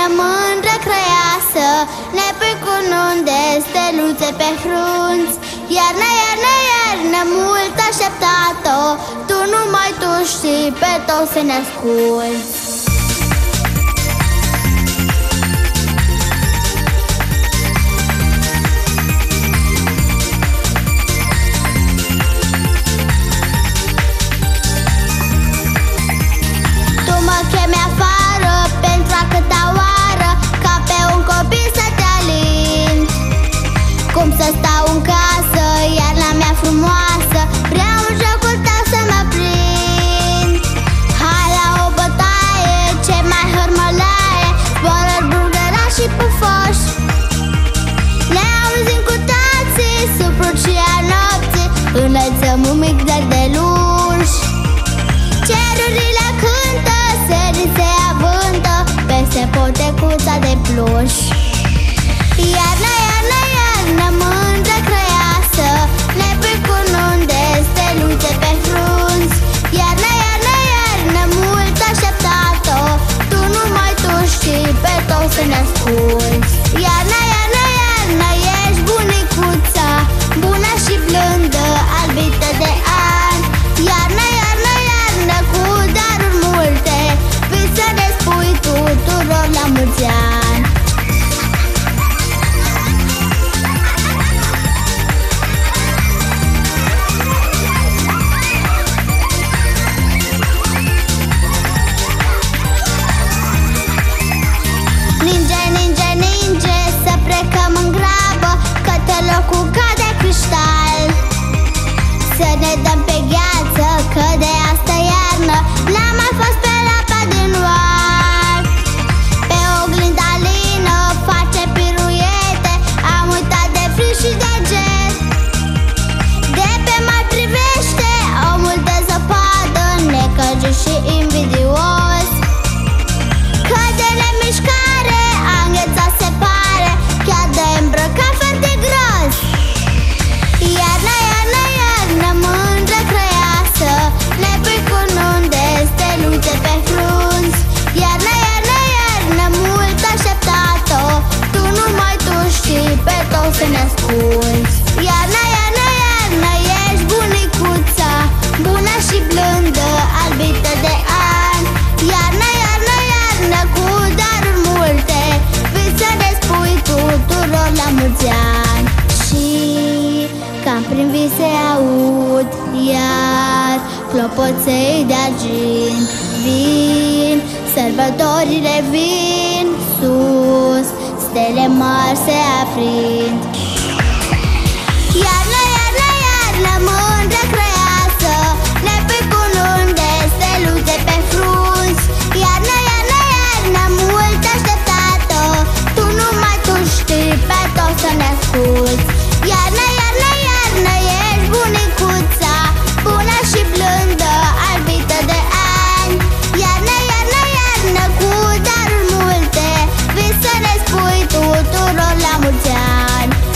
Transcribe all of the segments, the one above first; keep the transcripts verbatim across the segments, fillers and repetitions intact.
mândră crăiasă, ne pui cu nunde, steluțe pe frunți. Iarnă, iarnă, iarnă, mult așteptat-o, tu numai tu știi, pe toți să ne asculți. Chemi afară pentru a câta oară, ca pe un copil să te alin. Cum să stau în casă, iarna mea frumoasă, vreau în jocul tău să mă prind. Hai la o bătaie, ce mai hărmălaie, zborări, bulgărași și pufoși. Ne auzim cu toții sub prucia nopții, înălțăm un mic de luși. Cerurile cântă, serii se avântă peste potecuța de pluș. Iarnă, iarnă, iarnă, mândră crăiasă, ne pui cu nunde, steluțe pe frunți. Iarnă, iarnă, iarnă, mult așteptat-o, tu numai tu știi, pe toți să ne asculți. Iarnă, iarnă, iarnă, ești bunicuța, bună și blândă, albită de ani. Iarnă, iarnă, iarnă, cu daruri multe, vii să ne spui tuturor la mulți ani. Ninge, ninge, ninge, să plecăm în grabă către locul ca de cristal. Să ne dăm pe gheață, că de asta iarnă n-am mai fost pe apa din oar. Pe oglinda lină face piruete, am uitat de frig și de jet. De pe mai privește omul de zăpadă, necăjit și invidios. Că de nemișcare a înghețat se pare, chiar de îmbrăcat foarte gros. Iarnă, iarnă, iarnă, mândră crăiasă, ne pui cu nunde, steluțe pe frunți. Iarnă, iarnă, iarnă, mult așteptat-o, tu numai tu știi, pe toți să ne asculți. Iarnă, iarnă, iarnă, ești bunicuța, bună și blândă, albită de ani. Iarnă, iarnă, iarnă, cu daruri multe, vii să ne spui tuturor la mulți ani. Și cam prin vise aud iar clopoței de argint. Vin, sărbătorile vin sus, stele mari se aprind. Iarnă, iarnă, iarnă, mândră crăiasă, ne pui cu nunde, steluțe pe frunți. Iarnă, iarnă, iarnă, mult așteptat-o, tu numai tu știi, pe toți să ne asculți. Iarnă, iarnă, iarnă, ești bunicuța, bună și blândă, albită de ani. Iarnă, iarnă, iarnă, cu daruri multe, vii să ne spui tuturor la mulți ani.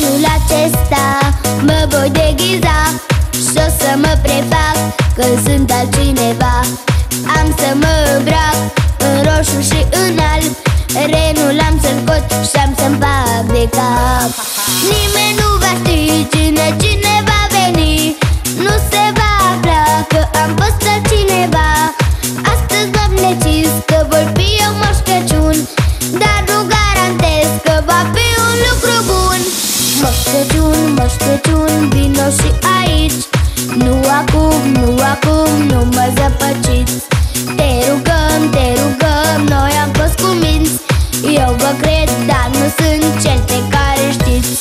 anul acesta mă voi deghiza și o să mă prefac că sunt altcineva. Am să mă îmbrac în roșu și în alb, renul am să-l cot și am să-mi fac de cap. Nimeni nu va ști cine, cine va veni, nu se va afla că am fost altcineva. Astăzi m-am decis că voi fi eu Moș Crăciun, dar nu garantez că va fi un lucru bun. Moș Crăciun, Moș Crăciun, vino și aici, nu acum, nu acum, nu mă zăpăciți. Te rugăm, te rugăm, noi am fost cuminți. Eu vă cred, dar nu sunt cel pe care știți.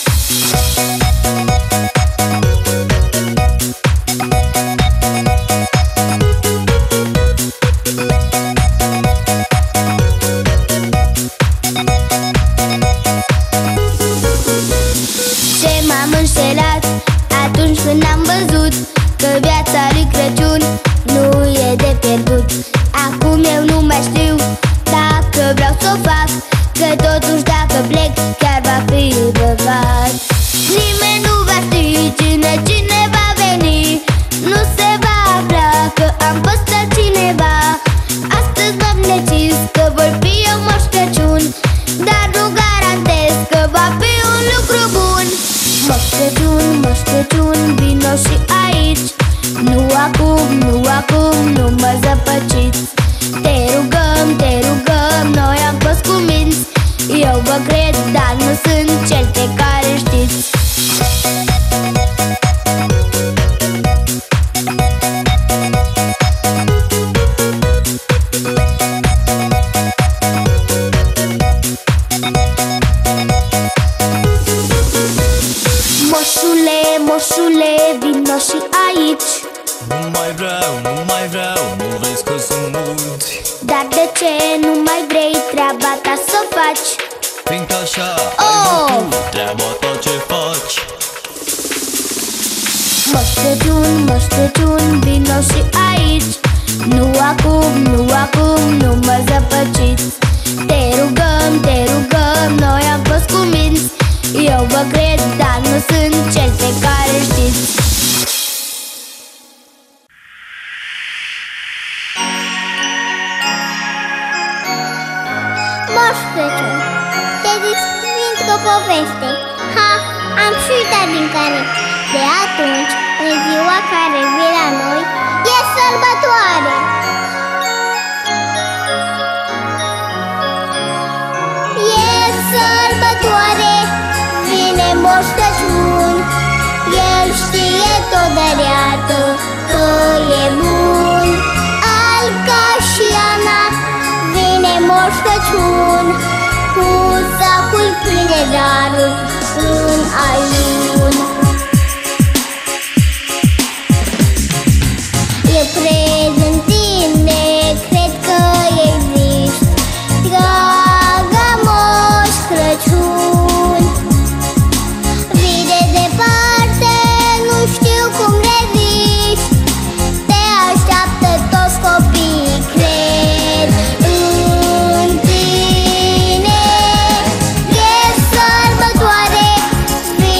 Ce m-am înșelat atunci când am văzut că viața lui Crăciun nu e de pierdut. Acum eu nu mai știu dacă vreau să o fac, că totuși dacă plec chiar va fi păcat. Nimeni nu va ști cine, cine va veni, nu se va afla că am fost altcineva. Astăzi m-am decis că voi fi eu Moș Crăciun, dar nu garantez că va fi un lucru bun. Moș Crăciun, Moș Crăciun, vino și aici, nu acum, nu acum, nu mă zăpăciți. Te rugăm, te rugăm, noi am fost cuminți. Eu vă cred, dar nu sunt cel pe care știți. Moșule, moșule, vino și aici. Nu mai vreau, nu mai vreau, nu vezi că sunt mulți. Dar de ce nu mai vrei treaba ta să o faci? Fiindcă așa Oh! ai tu treaba ta ce faci. Moș Crăciun, Moș Crăciun, vino și aici, nu acum, nu acum, nu mă zăpăciți. Te rugăm, te rugăm, noi am fost cuminți. Eu vă cred, dar nu sunt cel pe care știți. Moș Crăciun, te desprind cu o poveste. Ha, am și uitat din care. De atunci, în ziua care vii la noi, e sărbătoare. E sărbătoare, vine Moș Crăciun. El știe tot de reată că e bun. Alb ca și Ana, vine Moș Crăciun, cu sacul plin de daruri în ajun. Eu cred în tine, cred că existi, dragă Moș Crăciun. Vii de departe, nu știu cum reziști, te așteaptă toți copiii, cred în tine. E sărbătoare,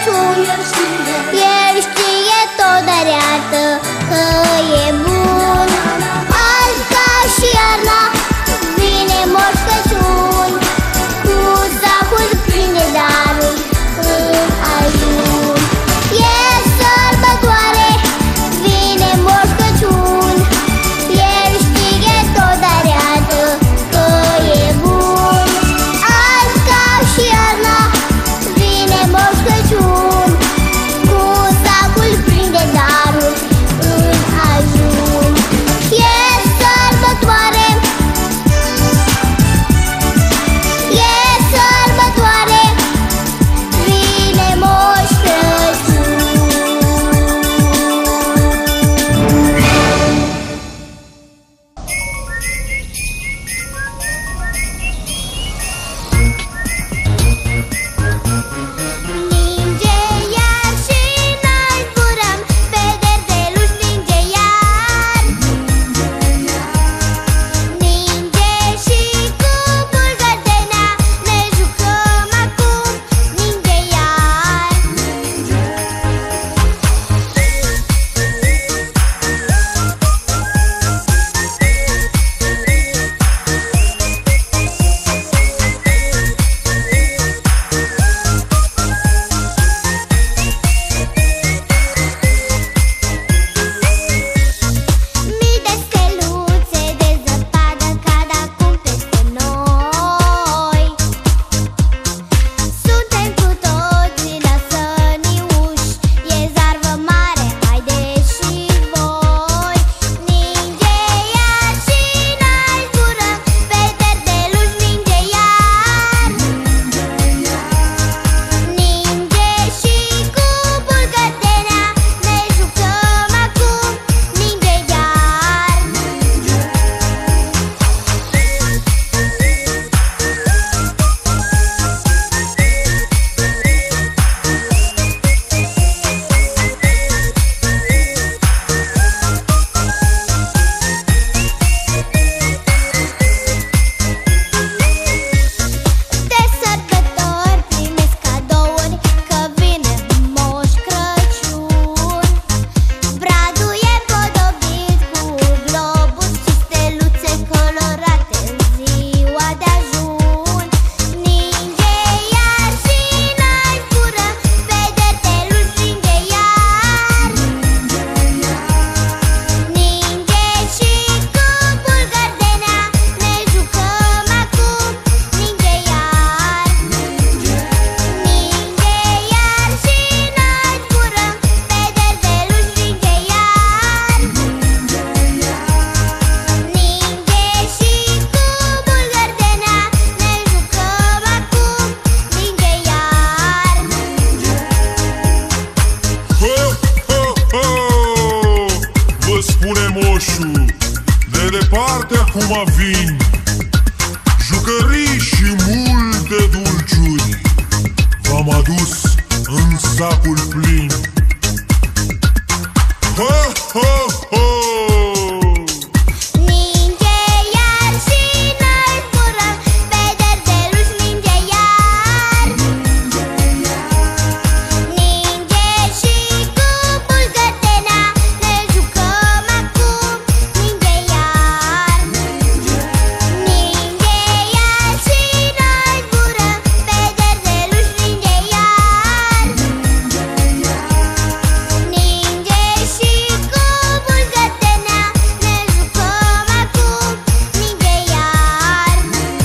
Crăciun. El știe tot, dar iartă că e bun. Azi ca și iarna vine Moș Crăciun, cu sacul plin de daruri în ajun. E sărbătoare, vine Moș Crăciun. El știe tot, dar iartă că e bun. Azi ca și iarna vine Moș Crăciun, cu sacul plin de daruri în ajun. E sărbătoare, e sărbătoare, vine Moș Crăciun. Ninge iar și noi zburăm, pe derdeluș ninge iar. Ninge și cu bulgărenea ne jucăm acum, ninge iar. Mii de steluțe de zăpadă cad acum peste noi. Suntem cu toții la săniuși, e zarvă mare, haideți și voi. Ninge iar și noi zburăm, pe derdeluș ninge iar. Ninge și cu bulgărenea ne jucăm acum, ninge iar. De sărbători primesc cadouri, că vine Moș Crăciun. Bradul e podobit cu globuri și steluțe colorate în ziua de ajun. Ninge iar și noi zburăm, pe derdeluș ninge iar. Ninge și cu bulgărenea ne jucăm acum, ninge iar. Ninge iar și noi zburăm, pe derdeluș ninge iar. Ninge și cu bulgărenea ne jucăm acum, ninge iar. Ho, ho, ho! Vă spune moșul, de departe acum vin jucării și multe dulciuri. V-am adus în sacul plin. Ho, ho, ho! Ninge iar și noi zburăm, pe derdeluș ninge iar. Ninge și cu bulgărenea ne jucăm acum, ninge iar. Ninge iar și noi zburăm, pe derdeluș ninge iar. Ninge și cu bulgărenea ne jucăm acum, ninge iar.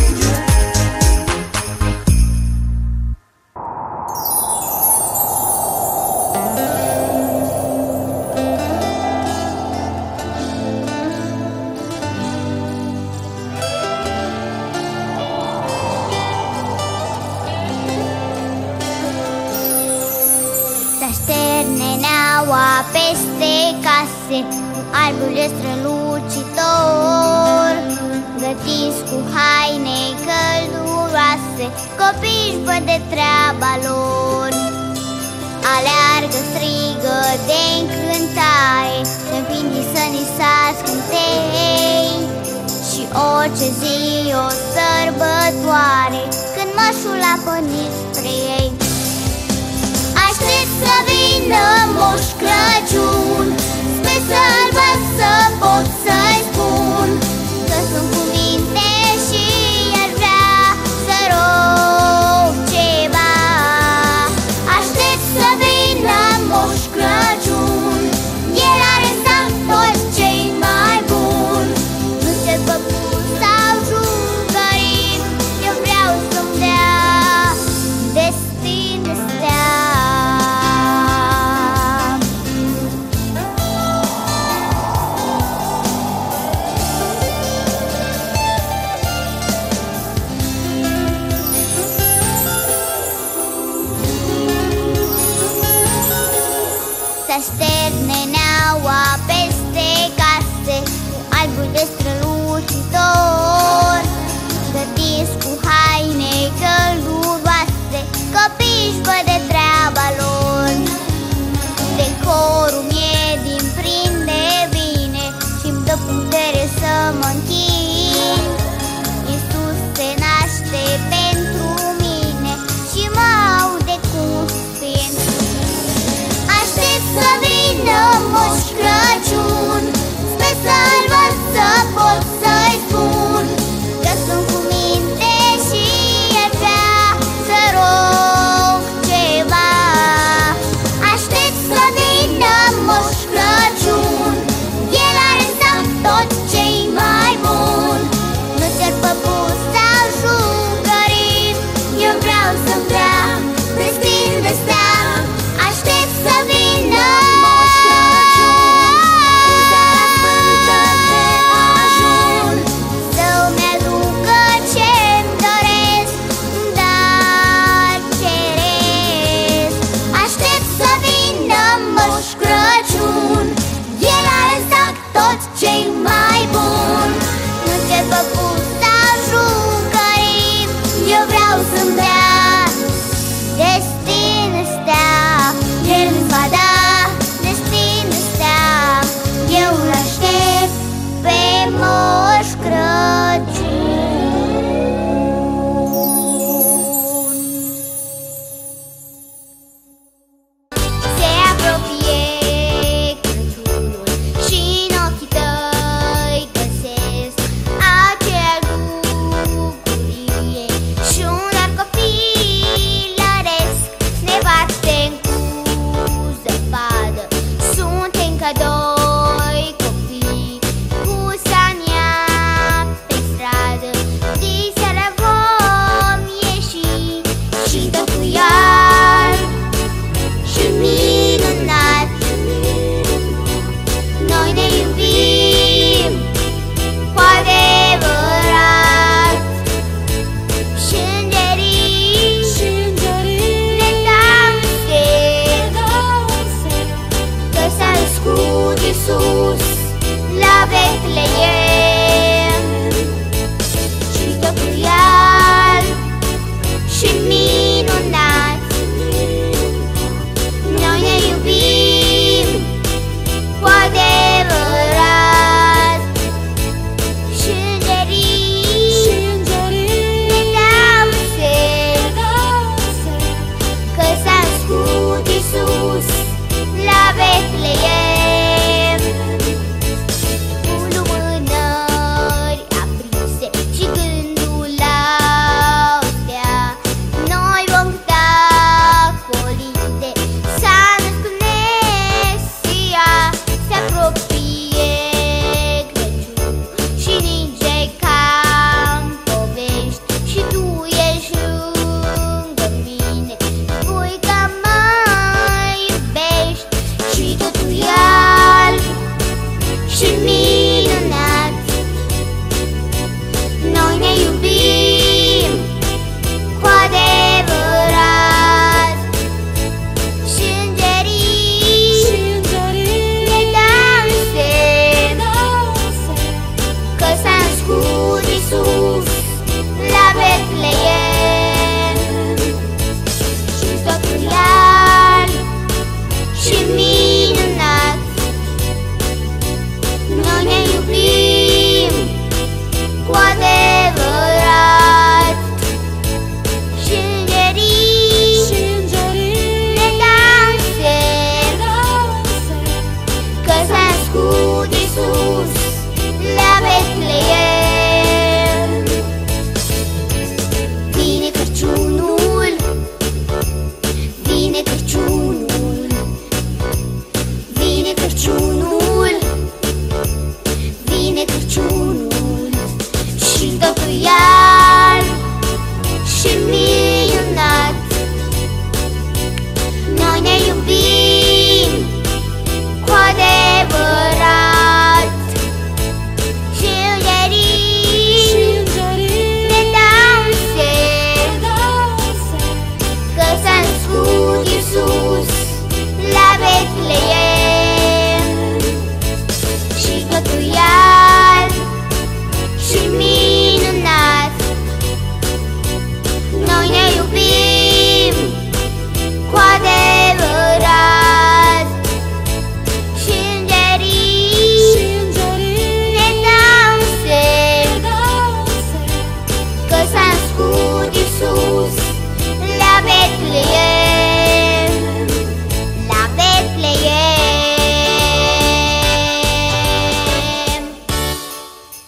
Se așterne neaua peste case, cu arburile strălucitor. Gătiți cu haine călduroase, copii își văd de treaba lor. Aleargă, strigă de încântare, împingi sănii sați cântei. Și orice zi o sărbătoare, când mășul a pornit spre ei. Aștept să vină Moș Crăciun. Sper să-l văd, să pot să-i spun că sunt cu minte și ar vrea să rog ceva. Aștept să vină Moș Crăciun, el are în sac toți cei mai buni. Nu se păpun sau jucării, eu vreau să-mi dea destin de stea. Să șterne neaua peste case, cu albul de strălucitor.